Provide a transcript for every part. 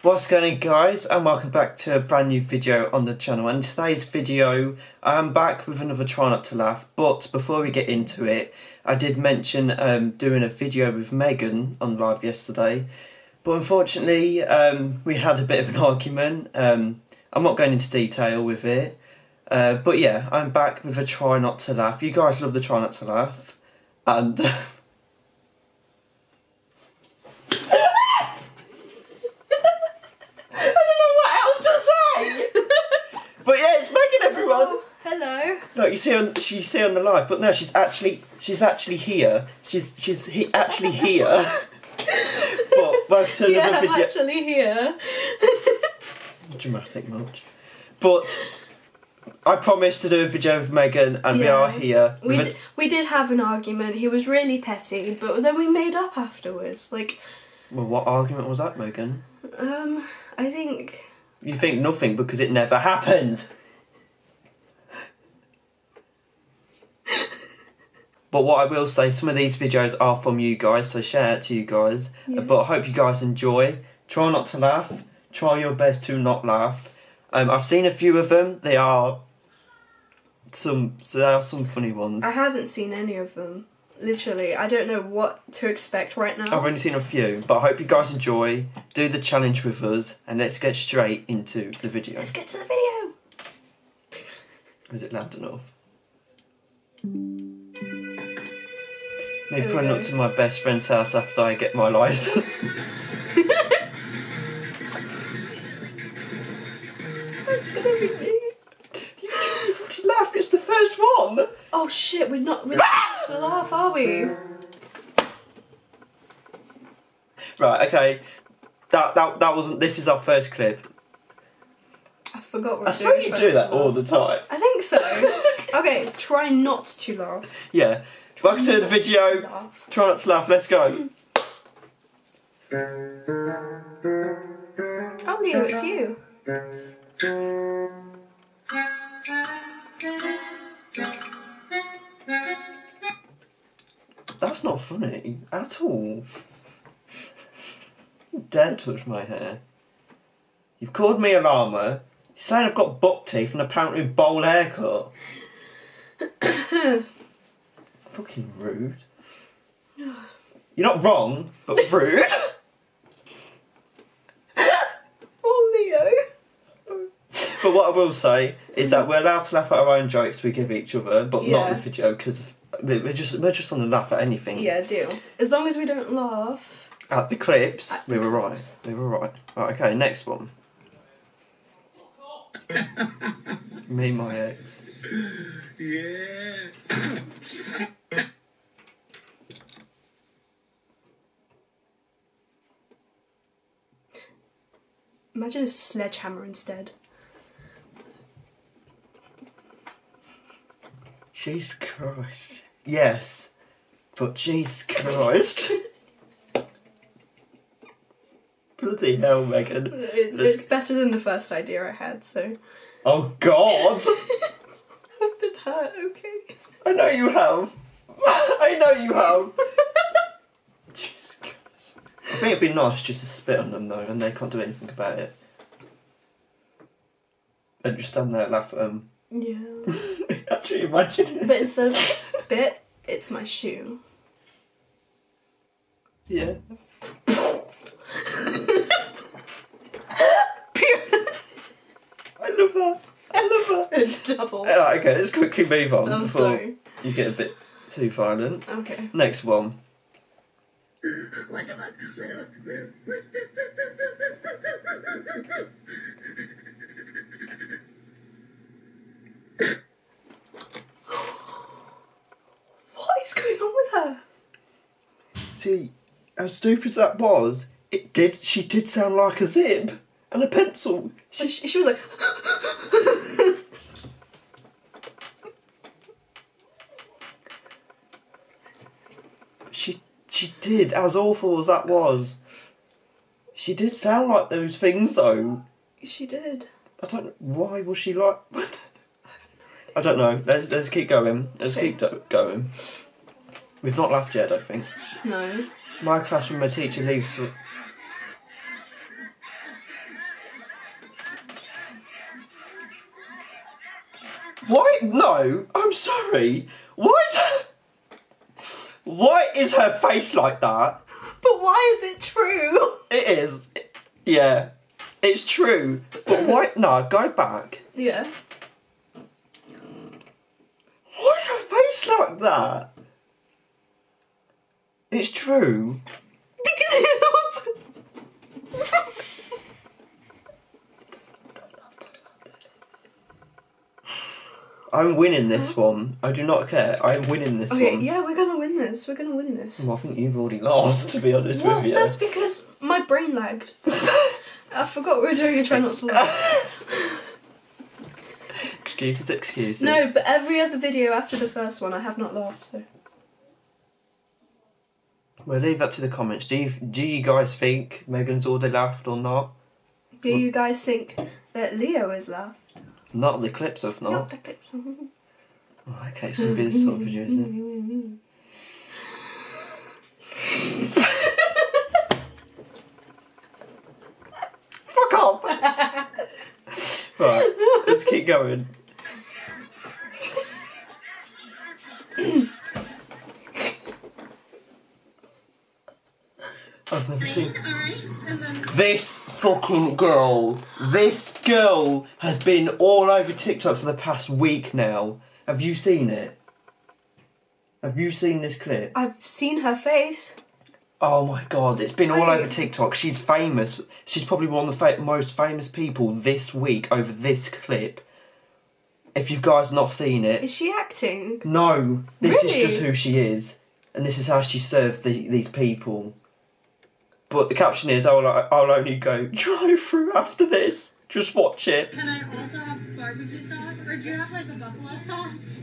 What's going on, guys, and welcome back to a brand new video on the channel. And today's video, I'm back with another Try Not to Laugh, but before we get into it, I did mention doing a video with Megan on live yesterday, but unfortunately we had a bit of an argument. I'm not going into detail with it, but yeah, I'm back with a Try Not to Laugh. You guys love the Try Not to Laugh, and but yeah, it's Megan, everyone. Oh, hello. Look, you see on the live, but no, she's actually here. She's actually here. But back to another video. I'm actually here. Dramatic much. But I promised to do a video with Megan, and we are here. We did have an argument. He was really petty, but then we made up afterwards. Like. Well, what argument was that, Megan? I think. You think nothing because it never happened. But what I will say, some of these videos are from you guys, so share it to you guys. Yeah. But I hope you guys enjoy. Try not to laugh. Try your best to not laugh. I've seen a few of them. There are some funny ones. I haven't seen any of them. Literally, I don't know what to expect right now. I've only seen a few, but I hope you guys enjoy. Do the challenge with us, and let's get straight into the video. Let's get to the video. Is it loud enough? Maybe pulling up to my best friend's house after I get my licence. That's gonna be me. You fucking laughed, it's the first one! Oh shit, we're not to laugh, are we? Right, okay. That wasn't. This is our first clip. I forgot what I swear you do that all the time. I think so. Okay, try not to laugh. Yeah. Back to the video. Laugh. Try not to laugh. Let's go. Oh, Leo, it's you. That's not funny at all. You dare touch my hair. You've called me a llama. You're saying I've got buck teeth and apparently a bowl haircut. Fucking rude. You're not wrong, but rude. Oh, Leo. But what I will say is that we're allowed to laugh at our own jokes we give each other, but not the video, because we're just on the laugh at anything. Yeah, deal. As long as we don't laugh. At the clips, we were right. We were right. Right, okay, next one. Me and my ex. Yeah. Imagine a sledgehammer instead. Jesus Christ. Yes, but Jesus Christ. Bloody hell, Megan. It's better than the first idea I had, so. Oh, God. I've been hurt, okay? I know you have. I know you have. Jesus Christ. I think it'd be nice just to spit on them, though, and they can't do anything about it. And just stand there and laugh at them. Yeah. Actually, imagine it. But instead of spit, it's my shoe. Yeah. I love that. I love that. Double. Right, okay, let's quickly move on I'm before sorry. you get a bit too violent. Okay. Next one. What is going on with her? See, as stupid as that was, she did sound like a zip and a pencil. She was like. She did, as awful as that was. She did sound like those things, though. She did. I don't know, why was she like... I don't know, let's keep going. Let's keep going. We've not laughed yet, I don't think. No. My classroom, my teacher leaves... Why? No, I'm sorry. Why is her face like that? But why is it true? It is. Yeah, it's true. But why? No, go back. Yeah. Why is her face like that? It's true. I'm winning this one. I do not care. I'm winning this Okay, one. yeah, we're gonna win this. We're gonna win this. Well, I think you've already lost, to be honest Well, with you. that's because my brain lagged. I forgot we were doing a try not to laugh. Excuses, excuses. No, but every other video after the first one, I have not laughed. So. We'll leave that to the comments. Do you guys think Megan's already laughed or not? Do you guys think that Leo has laughed? Not the clips of not. Not the clips. Oh, okay, it's going to be this sort of video, isn't it? Fuck off! Right, let's keep going. I've never seen this fucking girl. This girl has been all over TikTok for the past week now. Have you seen it? Have you seen this clip? I've seen her face. Oh my god, it's been all Wait. over TikTok. She's famous. She's probably one of the most famous people this week over this clip. If you guys not seen it, Is she acting? no, this is Really? just who she is, and this is how she served these people. But the caption is, I'll only go drive through after this. Just watch it. Can I also have barbecue sauce? Or do you have like a buffalo sauce?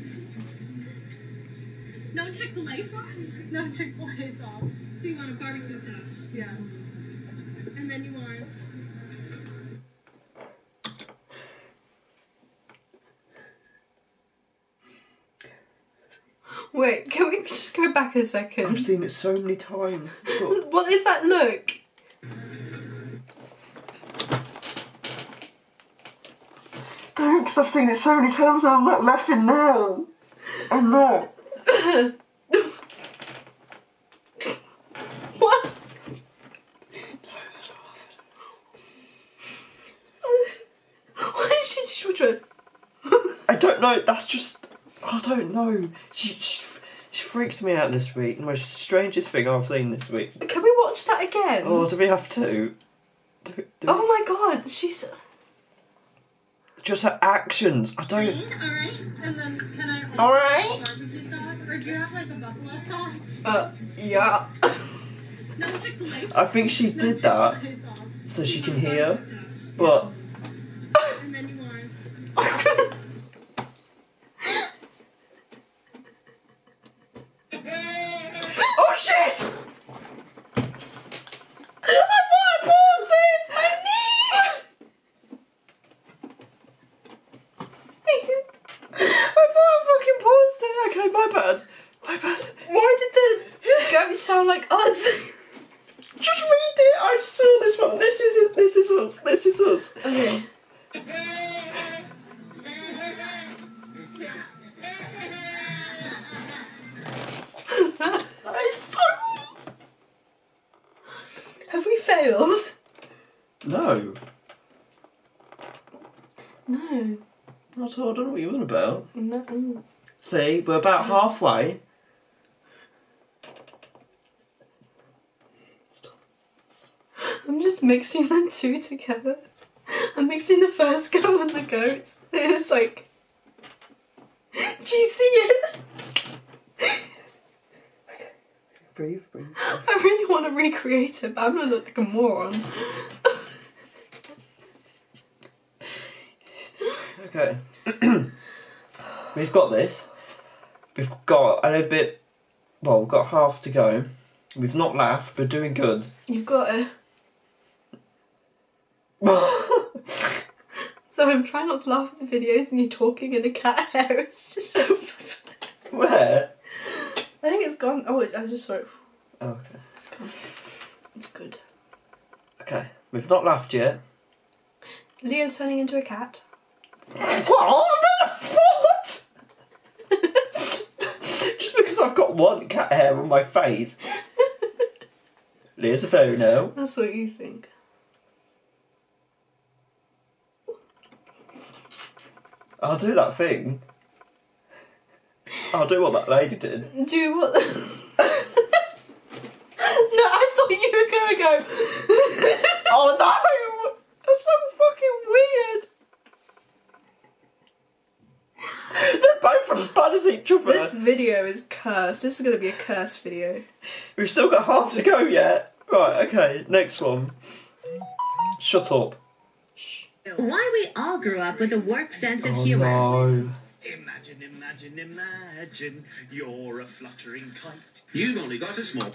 No Chick-fil-A sauce? No Chick-fil-A sauce. So you want a barbecue sauce? Yes. And then you want... Wait, can we just go back a second? I've seen it so many times. But What is that look? don't, because I've seen it so many times and I'm not laughing now. I'm not. What? Why is she children? I don't know, that's just... I don't know. She freaked me out this week. The most strangest thing I've seen this week. Can we watch that again? Oh, do we have to? Oh my god, she's... Just her actions. I don't... Alright. And then can I also Alright. have barbecue sauce? Or do you have like a buffalo sauce? Yeah. No Chick-fil-A sauce. I think she did that Chick-fil-A sauce. so she You can want hear, barbecue sauce? but... And then you want... Oh shit! I thought I paused it! My knees! I thought I fucking paused it. Okay, my bad. My bad. Why did the ghost sound like us? Just read it. I saw this one. This is it. This is us. This is us. Okay. I stopped. Have we failed? No. No. Not at all. I don't know what you're on about. No. See, we're about halfway. I'm just mixing the two together. I'm mixing the first girl and the goats. It's like... Do you see it? Breathe, breathe. I really want to recreate it, but I'm gonna look like a moron. Okay. We've got this. We've got a little bit... Well, we've got half to go. We've not laughed, but doing good. You've got to... So I'm trying not to laugh at the videos and you talking in a cat hair. It's just... Where? I think it's gone. Oh, I just saw it. Oh, okay. It's gone. It's good. Okay. We've not laughed yet. Leo's turning into a cat. What? I've got one cat hair on my face. There's a photo. That's what you think. I'll do that thing. I'll do what that lady did. Do what? No, I thought you were gonna go. Oh no! That's so fucking weird. They're both as bad as each other. This video is cursed. This is gonna be a cursed video. We've still got half to go yet. Right, okay, next one. Shut up. Why we all grew up with a warped sense of Oh humor. no. Imagine, imagine, imagine you're a fluttering kite. You've only got a small.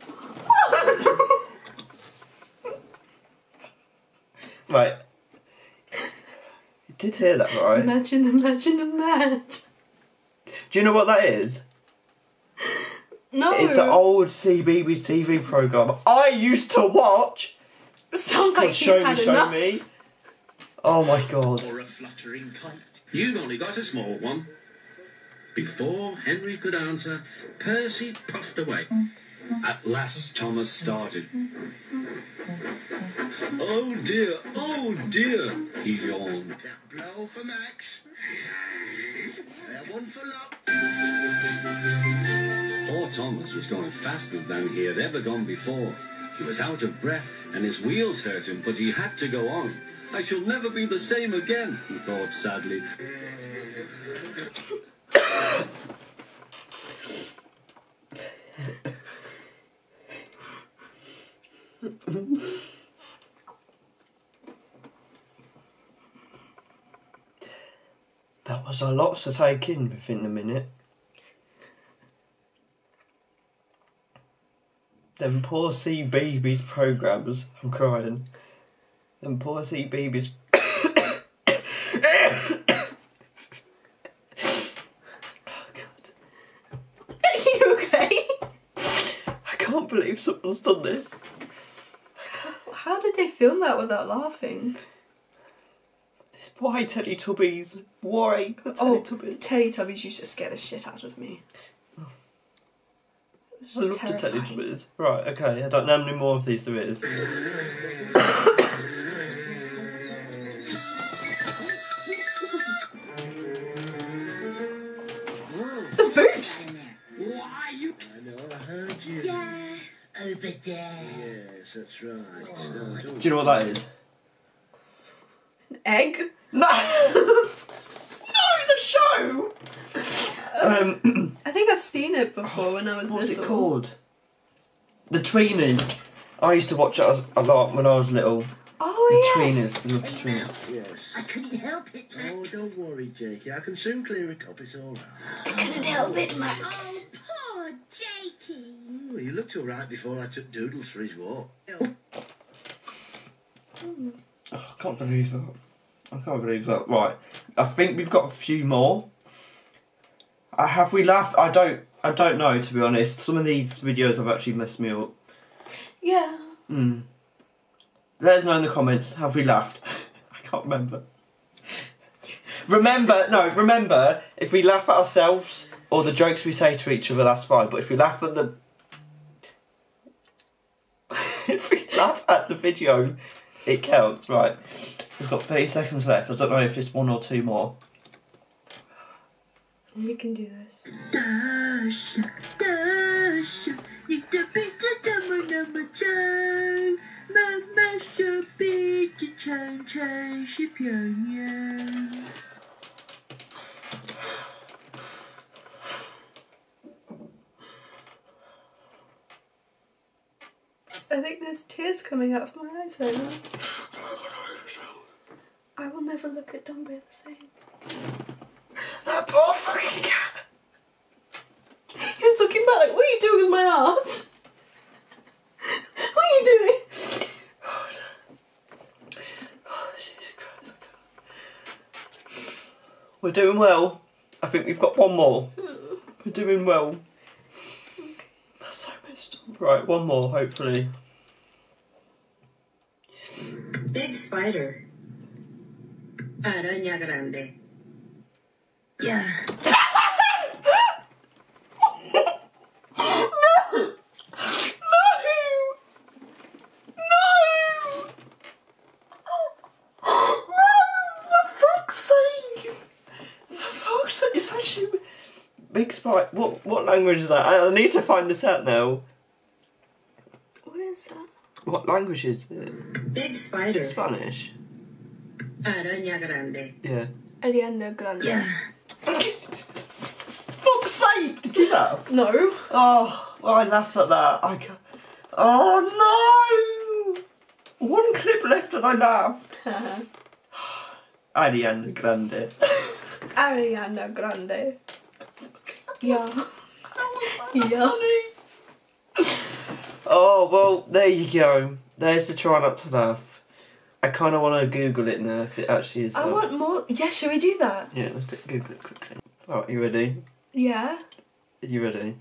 Right. You did hear that, right? Imagine, imagine, imagine. Do you know what that is? No. It's an old CBeebies TV programme I used to watch. Sounds like he's Show had me, enough. show me. Oh my god. Or a fluttering kite. You've only got a small one. Before Henry could answer, Percy puffed away. At last, Thomas started. Oh dear, he yawned. That blow for Max. One for luck. Poor Thomas was going faster than he had ever gone before. He was out of breath and his wheels hurt him, but he had to go on. I shall never be the same again, he thought sadly. That was a lot to take in within a minute. Them poor CBeebies programmes. I'm crying. Them poor CBeebies. Oh god. Are you okay? I can't believe someone's done this. How did they film that without laughing? This why Teletubbies? Why the Oh, Teletubbies? Teletubbies used to scare the shit out of me. It was I love the terrifying. Teletubbies. Right, okay, I don't know how many more of these there is. The boobs! Why, you... I know, I heard you. Yeah, over there. Yes, that's right. Do you know what that is? An egg? No! No, the show! I think I've seen it before when I was What's little. it called? The Tweeners. I used to watch it a lot when I was little. Oh, The yes! Tweeners. I loved the Tweeners. Yes. I couldn't help it, Max. Oh, don't worry, Jakey. I can soon clear it up. It's all right. I couldn't help it, Max. Oh, poor Jakey. Oh, you looked all right before I took Doodles for his walk. Oh, I can't believe that. I can't believe that. Right. I think we've got a few more. Have we laughed? I don't know, to be honest. Some of these videos have actually messed me up. Yeah. Let us know in the comments. Have we laughed? I can't remember. Remember, if we laugh at ourselves or the jokes we say to each other, that's fine. But if we laugh at the... if we laugh at the video, it counts, right? We've got 30 seconds left. I don't know if it's one or two more. We can do this. Dasha, Dasha, little bit of number time. Mama should be the time she pyongyang. I think there's tears coming out of my eyes right now. I will never look at Dumbo the same. That poor fucking cat. He was looking back like, what are you doing with my arms? What are you doing? Oh, Jesus Christ. We're doing well. I think we've got one more. We're doing well. That's so messed up. Right, one more, hopefully. Big spider. Araña grande. Yeah. Big spider. What language is that? I need to find this out now. What is that? What language is it? Big Is spider. it Spanish? Araña grande. Yeah. Ariana Grande. Yeah. Fuck's sake! Did you laugh? No. Oh, well, I laughed at that. I can't. Oh no! One clip left and I laughed. Ariana Grande. Ariana Grande. Yeah. Yeah. Funny. Oh well, there you go. There's the try not to laugh. I kind of want to Google it now if it actually is. I want more. Yeah, shall we do that? Yeah, let's Google it quickly. Alright, you ready? Yeah. Are you ready?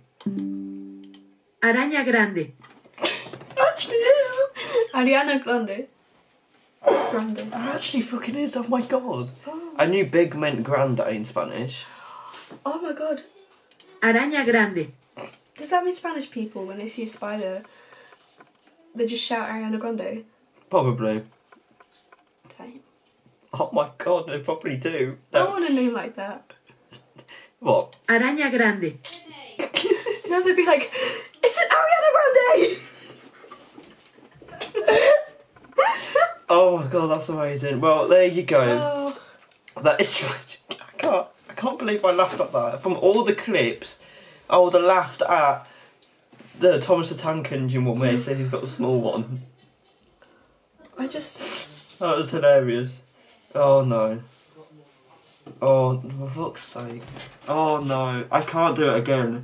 Araña grande. Actually, yeah. Ariana Grande. Grande. It actually fucking is. Oh my god. Oh. I knew big meant grande in Spanish. Oh my god. Araña grande. Does that mean Spanish people, when they see a spider, they just shout Ariana Grande? Probably. Dang. Oh my god, they probably do. I want a name like that. What? Araña grande. No, they'd be like, it's an Ariana Grande! Oh my god, that's amazing. Well, there you go. Oh, That is tragic. I can't believe I laughed at that. From all the clips, I would have laughed at the Thomas the Tank Engine one where he says he's got a small one. I just... That was hilarious. Oh no. Oh, for fuck's sake. Oh no, I can't do it again.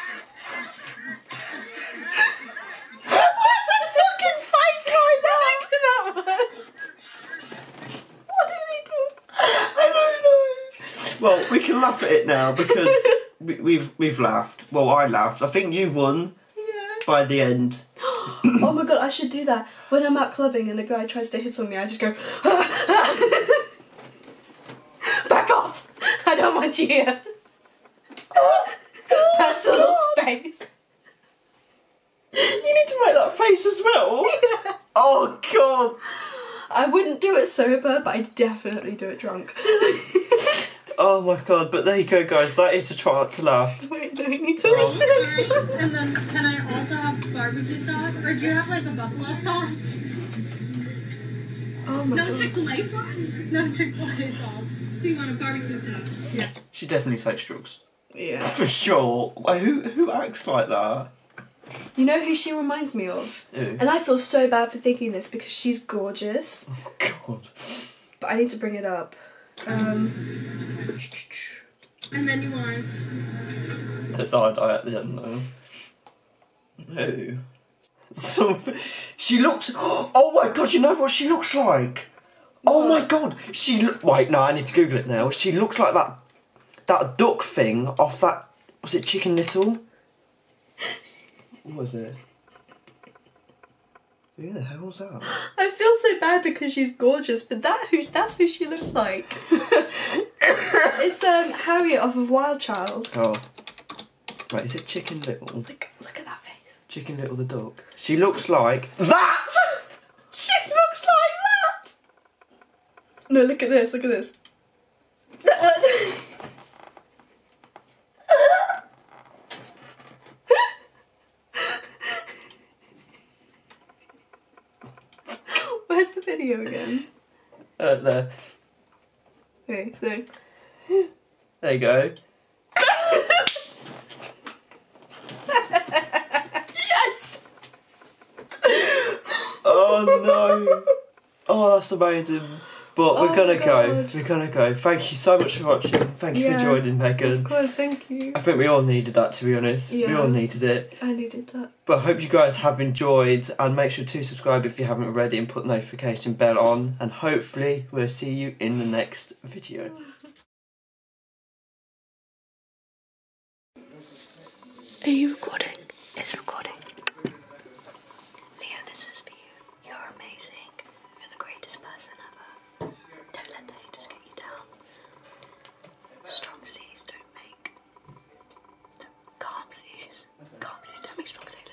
What's that fucking face right there? Look at that one. What did he do? I don't know. Well, we can laugh at it now because we've laughed. Well, I laughed. I think you won Yeah. by the end. Oh my god, I should do that. When I'm out clubbing and the guy tries to hit on me, I just go, back off! I don't want you here. Personal space. You need to make that face as well. Yeah. Oh god. I wouldn't do it sober, but I'd definitely do it drunk. Oh my god. But there you go, guys. That is to try not to laugh. Wait, no, we need to watch the next Alright, one. and then can I also have barbecue sauce? Or do you have like a buffalo sauce? Oh my No god. Chick-fil-A sauce? No Chick-fil-A sauce. So you want a barbecue sauce? Yeah. She definitely takes drugs. Yeah. For sure. Who acts like that? You know who she reminds me of? Who? And I feel so bad for thinking this because she's gorgeous, Oh god. but I need to bring it up. And then you want... That's I die at the end though. Who? She looks. Oh my god! You know what she looks like? Oh my god! Wait, no, I need to Google it now. She looks like that duck thing off that. Was it Chicken Little? What was it? Who the hell was that? I feel so bad because she's gorgeous, but that's who she looks like. It's Harriet off of Wild Child. Oh. Wait, is it Chicken Little? Look at that face. Chicken Little the duck. She looks like that! She looks like that! No, look at this, look at this. That one. Where's the video again? There. Okay, so... There you go. Yes! Oh no! Oh, that's amazing. But we're Oh gonna my go. God. We're gonna go. Thank you so much for watching. Thank you Yeah. for joining, Megan. Of course, thank you. I think we all needed that, to be honest. We Yeah. all needed it. I needed that. But I hope you guys have enjoyed, and make sure to subscribe if you haven't already and put the notification bell on. And hopefully we'll see you in the next video. Are you recording? It's recording. Leo, this is for you. You're amazing. You're the greatest person ever. Don't let the haters get you down. Strong seas don't make... No, calm seas. Calm seas don't make strong sailors.